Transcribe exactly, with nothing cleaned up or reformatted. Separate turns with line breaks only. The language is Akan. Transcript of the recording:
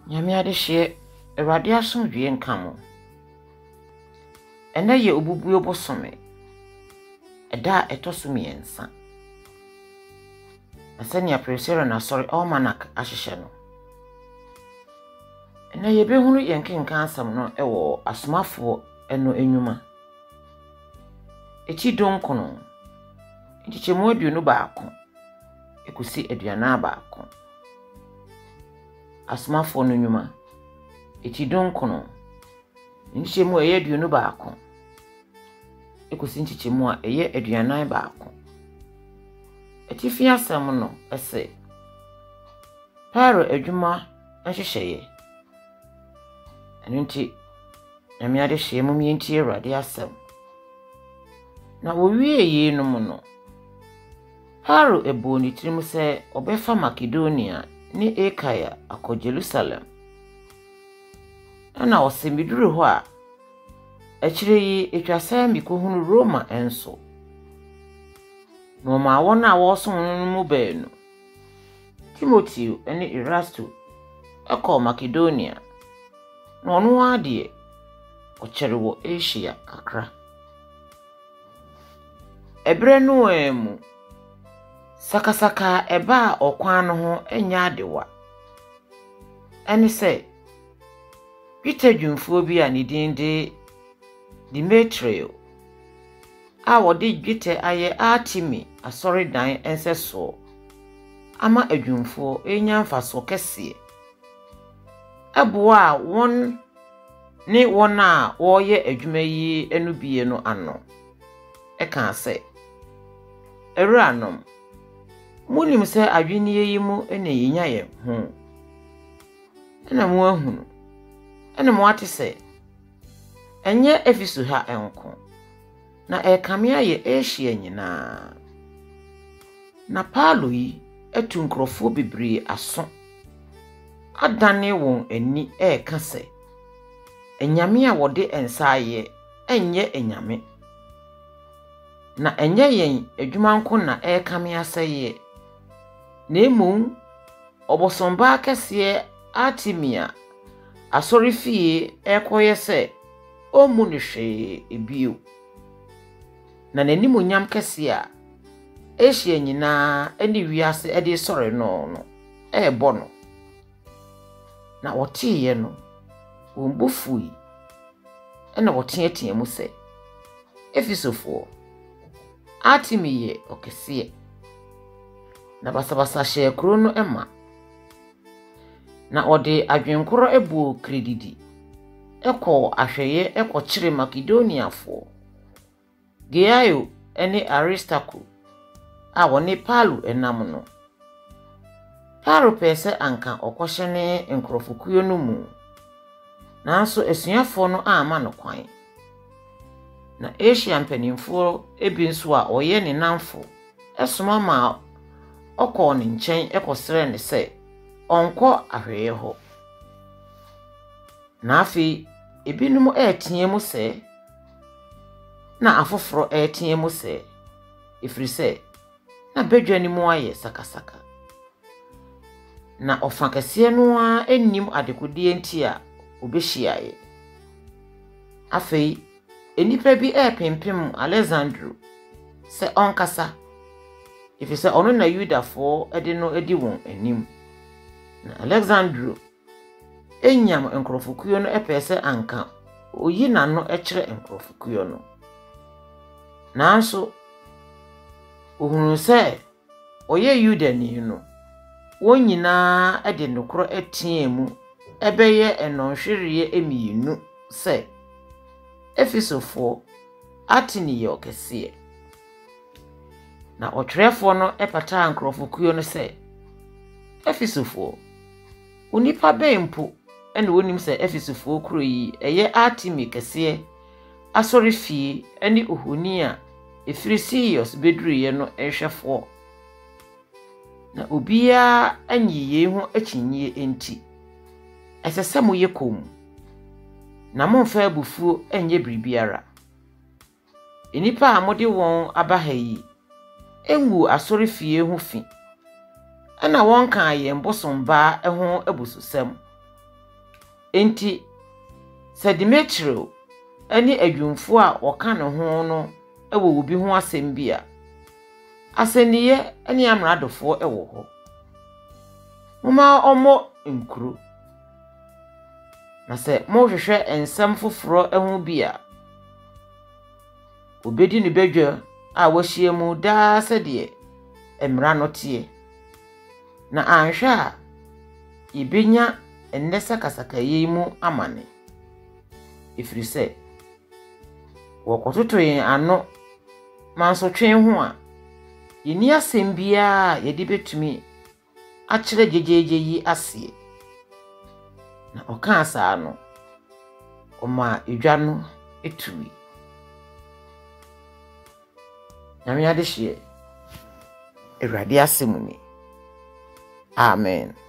Nyame ade hye Awurade asomdwe nka mo. Ena ye obubuo bosome. Eda etoso miensa. Asani ya presero na sorry almanak ahihye no. Ena ye behunu yenkenka asam no ewo asomafo eno enwuma. Echi donkono. Nchichemu aduonu baako. Ekusi aduana baako. Asomafo no enwuma. Echi donkono. Nchichemu eye aduonu baako. Ekusi nchichemu a eye aduana baako. Eti fi asam no ese. Paro adwuma nhyehyeye. Enu nti Nyame ade hye mu mienti Awurade asam. Na wo wie ye no mu no. Paro ebo ni tirim se obefa Makedonia ni Ekaya akọ Jerusalem. Ana osemiduru ho a akire yi etwasa mikohunu Roma enso. No ma wona woso no mu beenu. Timothy ene Erasto akọ Makedonia. No no ade okere wo Asia kakra. Ebre no emu sakasaka eba okwan no ho enya adewa. Ene se Peter dwumfuo bi a ne din de Demetrio a wode dwete aye Artemi asori dan enseso ama adwumfuo enya mfaso kese eboa won ne won a woye adwuma yi enu bie no ano e kan se Eranom munim se adwene yi mu ene yinya ye ho ena mo ahunu ena mo ate se enye Efisu ha enko na ekamea ye Asia nyina na Paulo yi etu nkrofo bebre aso adane won ani e ka se enyame a wode ensaye enye enyame na enye yen adwuma nko na e kamea seye na emu obosomba kese Artemia asori fie ekoye se omu ne hwe ebio na nanimu nyam kese a Asia nyina eni wiase ede sori no no e bono na wotiye no wombufui ena wotiatia mu se Efisofo Artemi ye okese na basabasa hye kro no ema na ode adwenkoro ebu kredidi eko ahweye eko kire Makedonia fo Gaio ene Aristarcho a woni Paulo enam no Paulo pese anka okohye nkrofokuyo no mu nanso esuafo no ama no kwan na Asia mpanimfo ebi nso a oye ne namfo esoma ma okọ ne nchen ekosere ne se onko ahweye ho na afi ebinum etie mu se na afoforo etie mu se ifiri se na bedwani mu aye sakasaka na ofakase no a ennim adekodie nti a obehyiaye afei enipa bi epempem Alexandru se onkasa ifiri se ono na Yudafo ede no edi won anim na Alexandru enyam enkrofokuyo no epese anka oyi nano ekire enkrofokuyo no nanso ohunu se oye Yudani no wonyina ede nokro etiemu ebeye enonhweriye emiyinu se Efisofo Artemi ye okese na otwerefo no epata nkrofokuyo no se Efisofo unipa bempo ene wonim se Efisofo kuro yi eye Artemi kese asori fie ene ohoni a Efrisios bedruye no ehwefo na obia anyiye ho akyinye enti esesemu yekom na monfa abufuo enye bribiara enipa amode won abaha yi enwu asori fie ho fi ana won kan ye mbosomba eho abususem enti sɛ Demetrio ani adwumfo a wɔka ne ho no ɛwɔ obi ho asɛm bi a asɛnniye ne amradofoɔ ɛwɔ hɔ moma ɔmmɔ nkuro na sɛ mohwehwɛ nsɛm foforo ɛho bi a obedi ne badwa a wɔahyia mu daa sɛdeɛ mmara no teɛ na anhwɛ a yɛbɛnya nnɛ sakasakayi mu amane ɛfiri sɛ wɔkɔtoto yɛn ano mansotwe ho a yɛni asɛm biara yɛde betumi akyerɛ gyegyeegye yi aseɛ na ɔka saa no ɔma edwa no etui nyame ade hye Awurade asɛm ni amen.